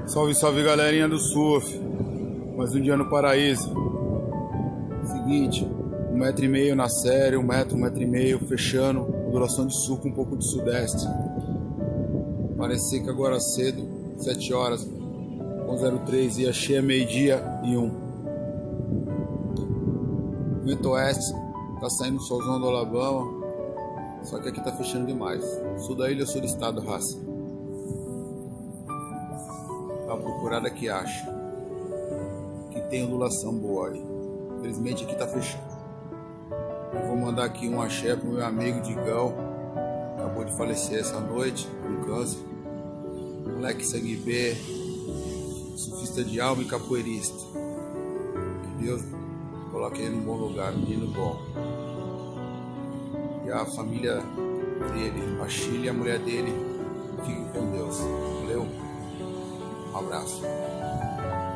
Salve, salve galerinha do surf. Mais um dia no paraíso. Seguinte, 1,5 m na série, 1 metro, 1,5 m fechando, ondulação de sul com um pouco de sudeste. Parecia que agora cedo, 7 horas, 1:03, ia cheia meio-dia e 1. Vento oeste, tá saindo o solzão do Alabama, só que aqui tá fechando demais. Sul da ilha, sul do estado, raça. A procurada que acha que tem ondulação boa aí. Infelizmente aqui tá fechando. Eu vou mandar aqui um axé pro meu amigo Digão, acabou de falecer essa noite com câncer. Moleque sangue B, surfista de alma e capoeirista. Que Deus coloque ele num bom lugar, menino bom. E a família dele, a Chile e a mulher dele, fiquem com Deus. Valeu? Um abraço.